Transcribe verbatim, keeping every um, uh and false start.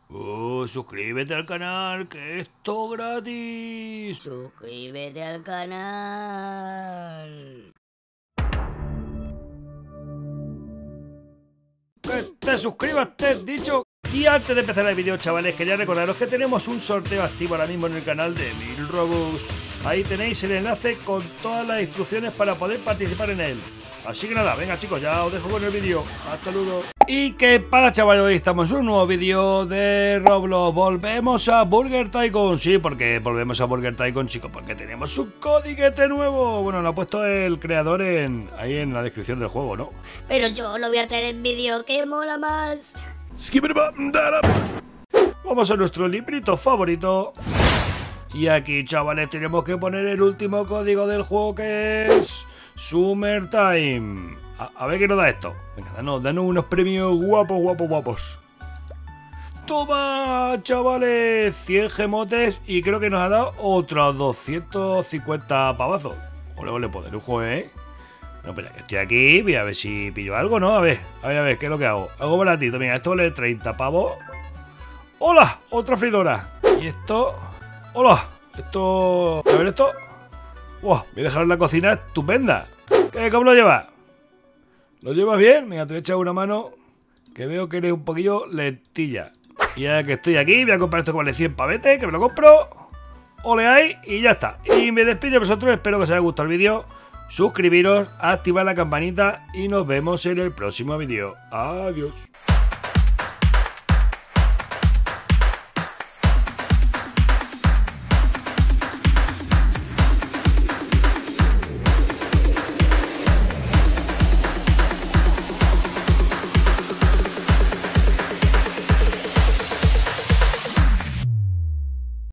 Oh, suscríbete al canal, que es todo gratis. Suscríbete al canal. Que te suscribas, te he dicho. Y antes de empezar el vídeo, chavales, quería recordaros que tenemos un sorteo activo ahora mismo en el canal de Mil Robux. Ahí tenéis el enlace con todas las instrucciones para poder participar en él. Así que nada, venga chicos, ya os dejo con el vídeo. Hasta luego. Y que para, chavales, hoy estamos en un nuevo vídeo de Roblox. Volvemos a Burger Tycoon. Sí, porque volvemos a Burger Tycoon, chicos, porque tenemos un codiguete nuevo. Bueno, lo ha puesto el creador en ahí en la descripción del juego, ¿no? Pero yo lo voy a traer en vídeo, que mola más. Vamos a nuestro librito favorito. Y aquí, chavales, tenemos que poner el último código del juego, que es Summertime. A, a ver qué nos da esto. Venga, danos, danos unos premios guapos, guapos, guapos. ¡Toma, chavales! cien gemotes y creo que nos ha dado otros doscientos cincuenta pavazos. Ole, ole, poder lujo, ¿eh? No, espera, que estoy aquí, voy a ver si pillo algo, ¿no? A ver, a ver, a ver, ¿qué es lo que hago? Algo baratito, mira, esto vale treinta pavos. ¡Hola! Otra freidora. Y esto... ¡Hola! Esto... A ver esto... ¡Wow! Voy a dejar en la cocina estupenda. ¿Qué? ¿Cómo lo llevas? ¿Lo llevas bien? Venga, te voy a echar una mano, que veo que eres un poquillo lentilla. Y ya que estoy aquí, voy a comprar esto que vale cien pavetes, que me lo compro. Ole ahí, y ya está. Y me despido de vosotros, espero que os haya gustado el vídeo. Suscribiros, activar la campanita y nos vemos en el próximo vídeo. Adiós.